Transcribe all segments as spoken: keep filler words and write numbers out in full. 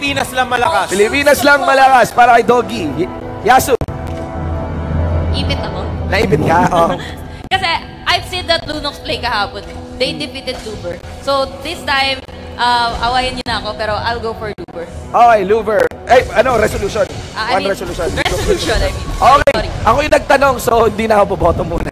Pilipinas lang malakas. Pilipinas lang malakas para kay Doggy. Y Yasu. Ipit ako. Naipit ka? Oh. Kasi I've seen that Lunox play kahapon. They defeated Luber. So this time, uh, awayin niyo na ako, pero I'll go for Luber. Okay, Luber. Eh, ano, resolution. Uh, One I mean, resolution. Resolution, I mean. Okay, Sorry. ako yung nagtanong, so hindi na ako boboto muna.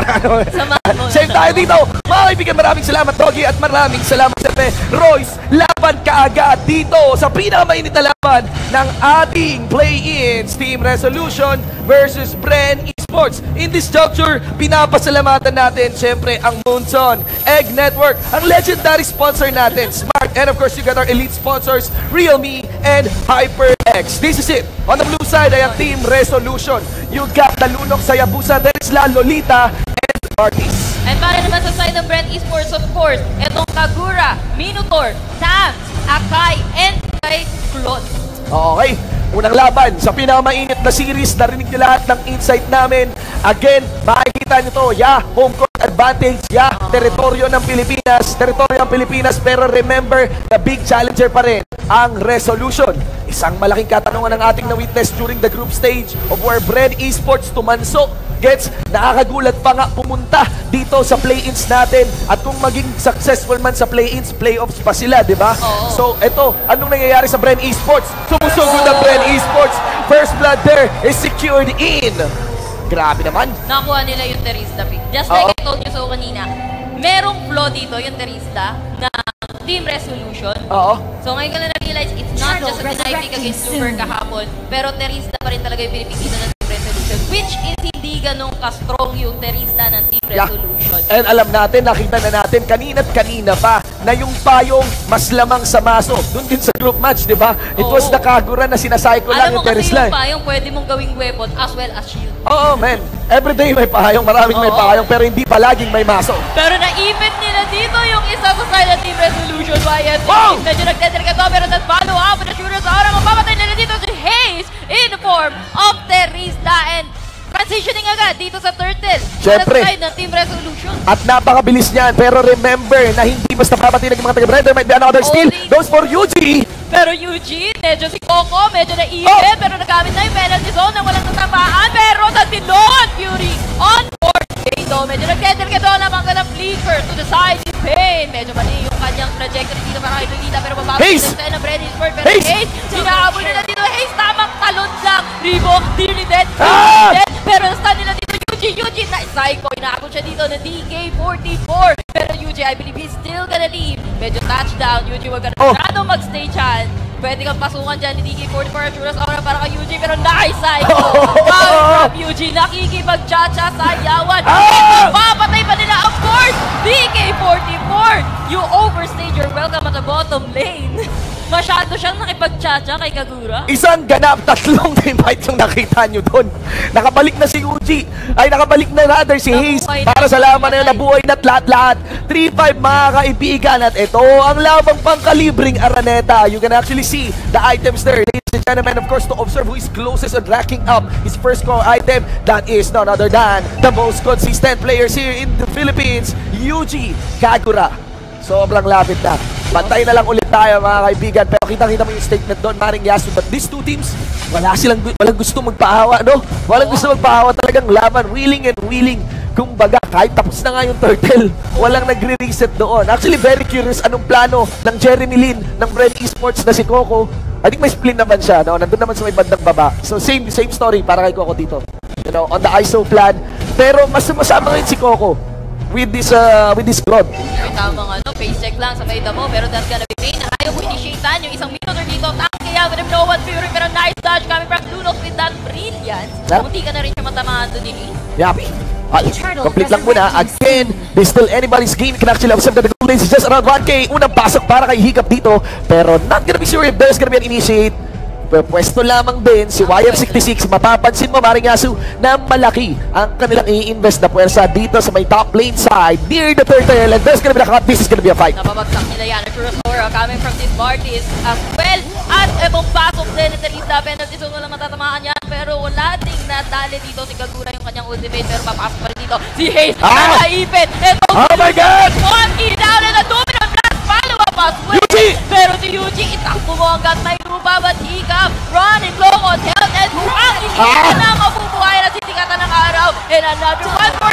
Samahan mo. Same tayo dito. Mga kaibigan, maraming salamat, Doggy, at maraming salamat sa Royce. Laban kaagad dito sa pinakamainit na laban ng ating play-ins Team Resolution versus BREN ESPORTS. In this juncture, pinapasalamatan natin siyempre ang Moonton, Egg Network, ang legendary sponsor natin, Smart, and of course, you got our elite sponsors, Realme and HyperX. This is it. On the blue side ay ang Team Resolution. You got the Lunok Sayabusa, Teresla, Lolita, and Martis. And para naman sa side ng BREN ESPORTS, of course, etong Kagura, Minotaur, Tams, Akai, and kay Claude. Okay, unang laban sa pinakamainit na series. Narinig niyo lahat ng insight namin. Again, makikita niyo to. Yeah, home court advantage. Yeah, teritoryo ng Pilipinas. Teritoryo ng Pilipinas. Pero remember, the big challenger pa rin ang Resolution. Isang malaking katanungan ng ating na-witness during the group stage of where BREN ESPORTS tumanso. Gets, nakakagulat pa nga pumunta dito sa play-ins natin. At kung maging successful man sa play-ins, playoffs pa sila, di ba? Oh. So, eto, anong nangyayari sa BREN ESPORTS? Sumusugod ang BREN ESPORTS. First blood there is secured in. Grabe naman. Nakuha nila yung Terista pick. Just like uh -oh. I told you so kanina, merong flaw dito yung Terista na Team Resolution. Oo. So ngayon ka na na-realize, it's not just a deny pick against Super kahapon, pero Terista pa rin talaga yung pinipigito ng Team Resolution, which is hindi ganun ka-strong yung Terista ng Team Resolution. Yeah. And alam natin, nakita na natin kanina't kanina pa na yung payong mas lamang sa maso. Doon din sa group match, di ba? It Oo. was the Kagura na sinasay ko lang yung Teresla. Alam mo kasi yung payong pwede mong gawing weapon as well as shield. Oo, man. Everyday may payong, maraming Oo. may payong, pero hindi palaging may maso. Pero naipit nila dito yung isa sa side ng Team Resolution. Y S C. Wow! Medyo nagtetrika to, pero that follow up with the shooter sa oras. Mapapatay nila dito si Hayes in the form of Terista and transitioning agad dito sa Turtle. Siyempre. Sa side ng Team Resolution. At napakabilis niyan, pero remember na hindi basta papatinig ng mga taga-BREN. There might be another steal. Goes for Yuji. Pero Eugene, medyo si Coco, medyo naipit, oh. pero nagamit na yung penalty zone na walang natamaan. Pero sa Tinongan Fury on board dito, medyo nagtetrika to naman ka ng flicker to the side ni Pain. Medyo mali yung kanyang trajectory dito para kay Lolita, pero mabago sa side ng BREN ESPORTS. Pero Hayes, hinahabol nila dito. Hayes, tamang talon lang. Ribo, nearly dead, ah! dead. Pero stun nila dito. Yuji, Yuji, na psycho. Inaakot siya dito na D K forty-four. Pero Yuji, I believe he's still gonna leave. Medyo touchdown. Yuji, wag gonna oh. Rado magstay dyan. Pwede kang pasukan dyan ni D K forty-four. Assurance aura para kay Yuji. Pero nice psycho. Coming from Yuji. Nakikipag-cha-cha sa yawan. Ah! Papatay pa nila, of course. D K forty-four. You overstayed your welcome at the bottom lane. Masyado siyang nakipag-cha-cha kay Kagura. Isang ganap, tatlong teammate yung nakita nyo doon. Nakabalik na si Uji. Ay, nakabalik na rather si Hayes. Para sa laban na yun, nabuhay na't lahat-lahat. three five mga kaibigan. At ito ang labang pangkalibring Araneta. You can actually see the items there. Ladies and gentlemen, of course, to observe who is closest on racking up his first core item. That is none other than the most consistent players here in the Philippines, Yuji Kagura. Sobrang lapit na. Pantay na lang ulit tayo mga kaibigan. Pero kitang-kita mo yung statement doon, Maring Yasu. But these two teams, wala silang walang gusto magpaawa, no? Walang gusto magpaawa, talagang laban. Wheeling and wheeling. Kung baga, kahit tapos na nga yung Turtle, walang nagre-reset doon. Actually, very curious anong plano ng Jeremy Lin, ng BREN ESPORTS na si Coco. I think may split naman siya, no? Nandun naman sa may bandang baba. So, same same story para kay Coco dito. You know, on the I S O plan. Pero mas masama ngayon si Coco with this uh, with this squad. May tamang ano, face check lang sa kaida mo, pero that's gonna be Pain. Ayaw mo initiatean yung isang Minotaur dito. Tanky out with him, no one Fury, pero nice dodge coming from Lunos with that brilliance. Kung hindi ka na rin siya matamaan doon din eh. Yapi. Complete lang muna. Again, there's still anybody's game. You can actually observe that the goal is just around one K. Unang pasok para kay Hiccup dito, pero not gonna be sure if there's gonna be an initiate. Pwesto lamang din si Y M sixty-six. Mapapansin mo, Maring Yasu, na malaki ang kanilang i-invest na puwersa dito sa may top lane side near the Turtle, and there's gonna be a cut. This is gonna be a fight. Napabagsak nila yan. Kurosora coming from this Martis as well. At ebong pasok din ni Teresa. Penalty zone, walang matatamaan yan. Pero wala ding nadali dito si Kagura yung kanyang ultimate. Pero papasok pa rin dito si Hayes. Ah! Nakaipit. Ito, oh my God! one key down and a dominant blast. Follow up as well. Yuji! Pero si Yuji, itakbo mo hanggat may lupa. bawat hikap. Run and low on health and Murang hindi Ah! na mabubuhay na sisikatan ng araw. And another one for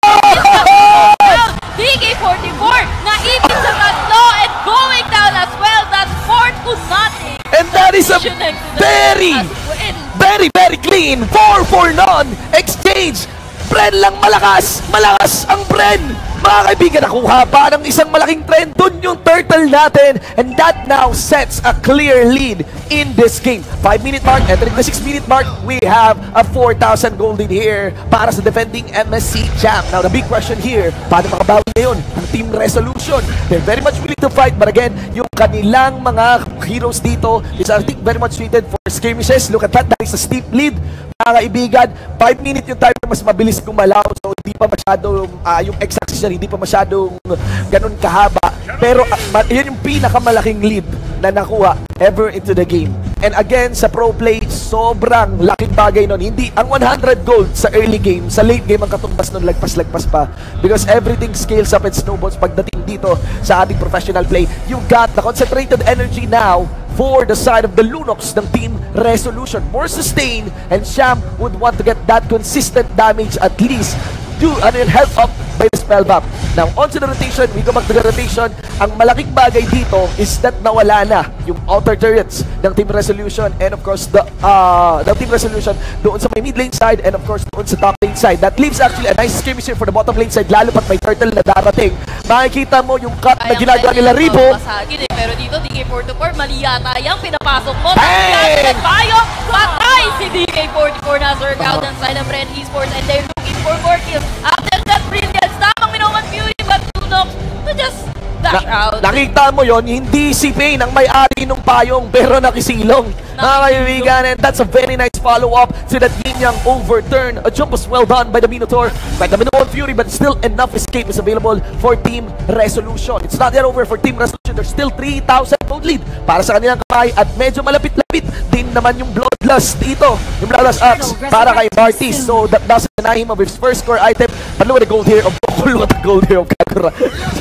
D K forty-four na ipit sa tatlo and going down as well. That's four to nothing. And that is a very, very, very clean four for none exchange. BREN lang malakas. Malakas ang BREN. Mga kaibigan, nakuha pa ng isang malaking trend. Dun yung turtle natin. And that now sets a clear lead in this game. five minute mark, entering the six minute mark, we have a four thousand gold in here para sa defending M S C champ. Now, the big question here, paano makabawi ngayon ang Team Resolution? They're very much willing to fight, but again, yung kanilang mga heroes dito is, I think, very much suited for skirmishes. Look at that, that is a steep lead. Mga kaibigan, five minute yung time mas mabilis gumalaw, so hindi pa masyadong, uh, yung x-axis niya, hindi pa masyadong ganun kahaba. Pero uh, yun yung pinakamalaking lead na nakuha ever into the game. And again, sa pro play, sobrang laking bagay nun. Hindi, ang one hundred gold sa early game, sa late game, ang katumbas nun, lagpas-lagpas pa. Because everything scales up and snowballs pagdating dito sa ating professional play. You got the concentrated energy now for the side of the Lunox ng Team Resolution. More sustained, and Sham would want to get that consistent damage at least to and then help up by the spell buff. Now, on to the rotation, we go back to the rotation. Ang malaking bagay dito is that nawala na yung outer turrets ng Team Resolution and of course the uh, the Team Resolution doon sa may mid lane side and of course doon sa top lane side. That leaves actually a nice skirmish here for the bottom lane side, lalo pat may turtle na darating. Makikita mo yung cut na ginagawa nila Ribo. Pasagin, eh. Pero dito, D K forty-four, mali yata yung pinapasok mo. Hey! Tayo, patay si D K forty-four na Zerg out ng side of BREN Esports and they're looking for more kills. After that brilliance, tamang minuman Fury, but Lunox to just dash Na, out. nakita mo yon, hindi si Pain ang may-ari ng payong pero nakisilong. Mga kaibigan, and that's a very nice follow-up to that yin-yang overturn. A jump was well done by the Minotaur, by the Minotaur Fury, but still enough escape is available for Team Resolution. It's not yet over for Team Resolution. There's still three thousand gold lead para sa kanilang kamay at medyo malapit-lapit din naman yung Bloodlust dito. Yung Bloodlust Axe para kay Martis. So that doesn't deny him of his first core item. But look at the gold here of Bokul, what the gold here of Kagura.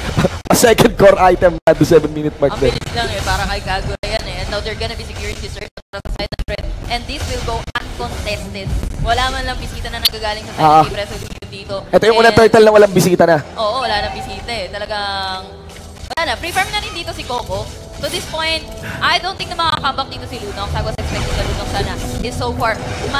A second core item at the seven minute mark. Ang bilis lang eh, para kay Kagura yan eh. And now they're gonna be securing this earth sa side ng BREN. And this will go uncontested. Wala man lang bisita na nagagaling sa side Ah. ng Team Resolution dito. Ito yung unang turtle na walang bisita na. Oo, wala nang bisita eh. Talagang, wala na. Free-farm na rin dito si Coco. To this point, I don't think na makakambak dito si Lunox. I was expecting na Lunox sana is so far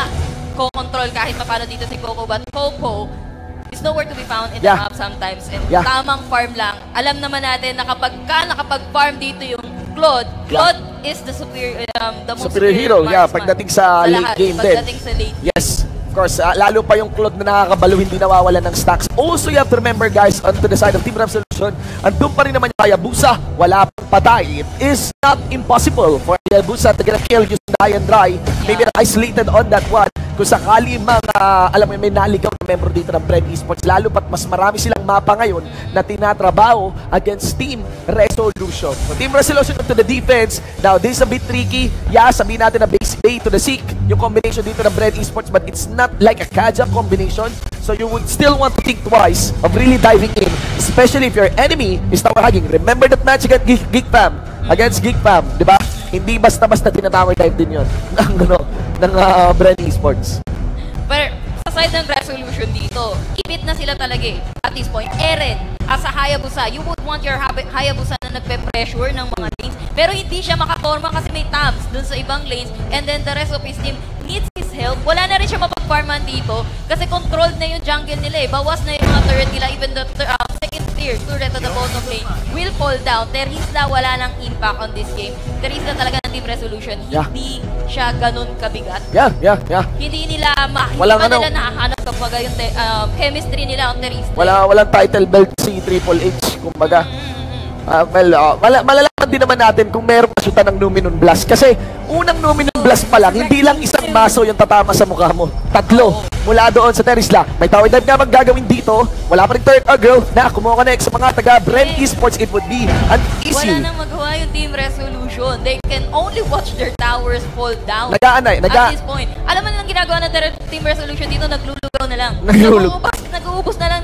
ma-control kahit mapano dito si Coco. But Coco is nowhere to be found in the Yeah. map sometimes. And Yeah. tamang farm lang. Alam naman natin na kapag ka nakapag-farm dito yung Claude, Claude yeah. is the superior, um, the most superior hero, yeah, marksman pagdating sa, sa late lahat, game din. Pagdating sa late Yes, of course, uh, lalo pa yung Claude na nakakabalo, hindi nawawalan ng stacks. Also, you have to remember guys, onto the side of Team Resolution, andun pa rin naman yung Hayabusa, wala pang patay. It is not impossible for Hayabusa to get a kill using the high and dry. Yeah. Maybe isolated on that one. Kung sakali mga, alam mo, may naligaw na member dito ng BREN Esports, lalo pat mas marami silang mapa ngayon na tinatrabaho against Team Resolution. So, Team Resolution to the defense. Now, this is a bit tricky. Yeah, sabihin natin na base bay to the seek yung combination dito ng BREN Esports, but it's not like a Kaja combination. So, you would still want to think twice of really diving in, especially if your enemy is tower hugging. Remember that match against Geek, Geek Fam? Against Geek Fam, di ba? Hindi basta-basta tinatower dive din yun ng, ano, ng uh, BREN Esports. Pero sa side ng Resolution dito, ipit na sila talaga eh. At this point, Eren, as a Hayabusa, you would want your Hayabusa na nagpe-pressure ng mga lanes. Pero hindi siya makaporma kasi may tabs dun sa ibang lanes. And then the rest of his team needs his help. Wala na rin siya mapag-farman dito kasi controlled na yung jungle nila eh. Bawas na yung mga turret nila. Even the uh, second tier turret at the bottom lane will fall down. Terisla wala nang impact on this game. Terisla talaga ng Team Resolution. Yeah. Hindi siya ganun kabigat. Yeah, yeah, yeah. Hindi nila ma Walang hindi ano, nila nakahanap kapag yung um, chemistry nila on Terisla. Wala, walang title belt si Triple H, kumbaga. Mm -hmm. Uh, well, uh, mal malalaman din naman natin kung meron pasyutan ng Numinon Blast. Kasi unang Numinon Blast pa lang, hindi lang isang maso yung tatama sa mukha mo. Tatlo. Mula doon sa Terisla. May tower dive nga maggagawin dito. Wala pa rin third aggro na kumuha ka next sa mga taga BREN Esports. It would be an easy. Wala nang magawa yung Team Resolution. They can only watch their towers fall down. Nagaanay. Naga At this point. Alam mo na lang ginagawa ng Team Resolution dito, naglulugaw na lang. Naglulug. Nag-uubos na lang ng oras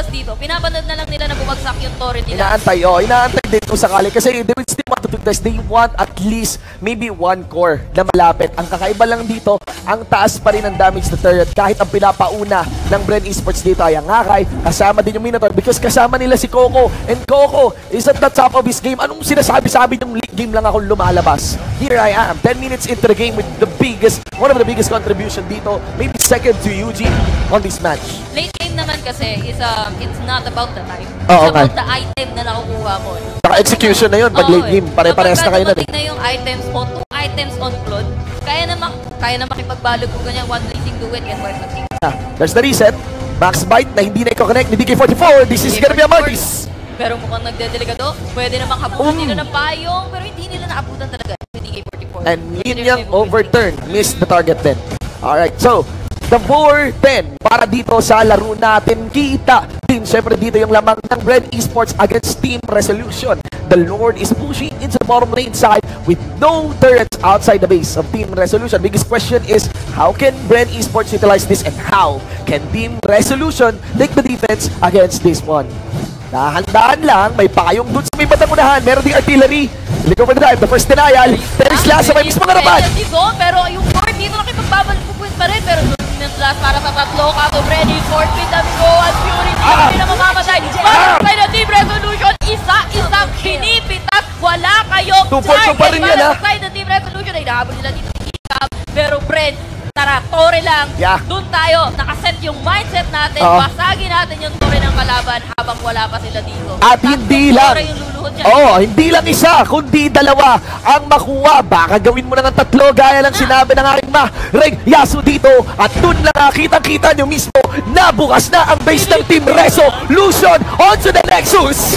dito. Pinapanood na lang nila na bumagsak yung turret nila. Inaantay, oh. Inaantay din kung sakali. Kasi they will still want to do this. They want at least maybe one core na malapit. Ang kakaiba lang dito, ang taas pa rin ang damage na turret. Kahit ang pinapauna ng BREN Esports dito ay ang Akay. Kasama din yung Minotaur because kasama nila si Coco. And Coco is at the top of his game. Anong sinasabi-sabi yung late game lang ako lumalabas? Here I am, ten minutes into the game with the biggest, one of the biggest contribution dito. Maybe second to U G on this match. Late game naman kasi is um, it's not about the time. Oh, it's okay. about the item na nakukuha mo. Saka execution na yun pag oh, late game. Pare-parehas na kayo na. Kapag na yung items mo, two items on Claude, kaya na, kaya na makipagbalog kung ganyan one racing do it and wipe na team. Ah, there's the reset. Max Bite na hindi na i-connect ni D K forty-four. This is gonna be a Martis. Pero mukhang nagdedelegado. Pwede namang habutan um. nila ng payong, pero hindi nila naabutan talaga ni D K forty-four. And linyang overturn. Missed the target then. Alright, so the four ten para dito sa laro natin. Kita din syempre dito yung lamang ng BREN Esports against Team Resolution. The Lord is pushing into the bottom lane side with no turrets outside the base of Team Resolution. Biggest question is, how can BREN Esports utilize this and how can Team Resolution take the defense against this one? Dahan-dahan lang, may payong dun sa may batang unahan. Meron ding artillery. Click over the drive, the first denial. Terry's last sa may mismong harapan. Pero yung board dito nakipagbabalik po pa rin. Pero doon ng last para sa tatlo. Kato BREN Esports with the go at Fury. Hindi na mamamatay. Para sa na Team Resolution, isa-isang pinipitas. Wala kayong target. Pa rin yan, ha? Para sa side ng Team Resolution ay nahabol nila dito. Pero BREN, tara, tore lang. Yeah. Doon tayo, nakaset yung mindset natin. Uh-oh. Basagin natin yung tore ng kalaban habang wala pa sila dito. At hindi lang. Oo, oh, hindi lang isa, kundi dalawa ang makuha. Baka gawin mo na ng tatlo gaya lang sinabi ng aking ma Reg Yasu dito. At dun lang nakita-kita nyo mismo na bukas na ang base ng Team Resolution onto the Nexus.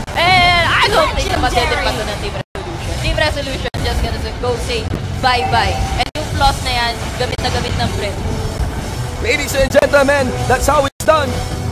And I don't think na matitip pa ng Team Resolution. Team Resolution just gonna go say bye-bye. And yung flaws na yan, gamit na gamit ng BREN. Ladies and gentlemen, that's how it's done.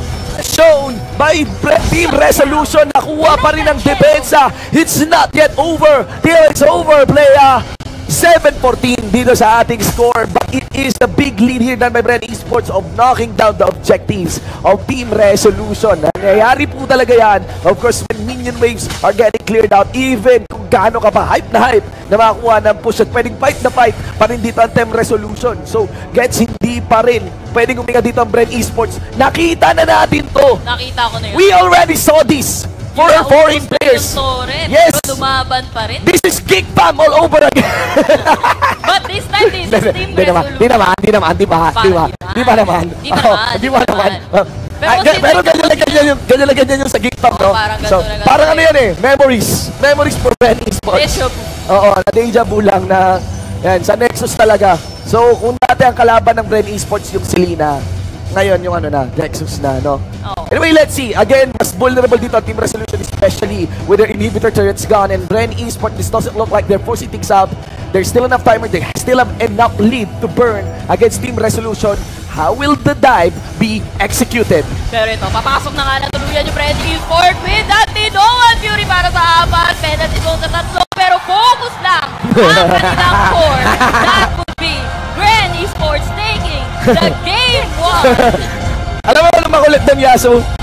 Shown by Team Resolution. Nakuha pa rin ang depensa. It's not yet over till it's over, playa. seven fourteen dito sa ating score, but it is the big lead here done by BREN Esports of knocking down the objectives of Team Resolution. Nangyayari po talaga yan, of course, when minion waves are getting cleared out, even kung gaano ka pa hype na hype na makakuha ng push at pwedeng fight na fight pa rin dito ang Team Resolution. So, gets hindi pa rin pwedeng uminga dito ang BREN Esports. Nakita na natin to. Nakita ko na yun. We already saw this for our foreign players. Yes. Pero lumaban pa rin. This is kick fam all over again. But this time, this is Team Resolution. Di naman, di naman, di ba? Di ba? Di ba naman? Di ba naman? Di ba naman? Pero ganyan lang ganyan yung, ganyan lang ganyan yung sa kick fam, no? So, parang ano yan eh, memories. Memories for BREN Esports. Deja vu. Oo, na deja vu lang na, yan, sa Nexus talaga. So, kung dati ang kalaban ng BREN Esports yung Selena, ngayon yung ano na, Nexus na, no? Oh. Anyway, let's see. Again, mas vulnerable dito ang Team Resolution, especially with their inhibitor turrets gone. And BREN Esports, this doesn't look like they're forcing things out. There's still enough timer. They still have enough lead to burn against Team Resolution. How will the dive be executed? Pero ito, papasok na nga na tuluyan yung BREN Esports with that Tinoan Fury para sa apat. Penalty zone sa tatlo. Pero focus lang ang kanilang core. That would be BREN Esports taking the game one. Alam mo ano makulit ng Yasu?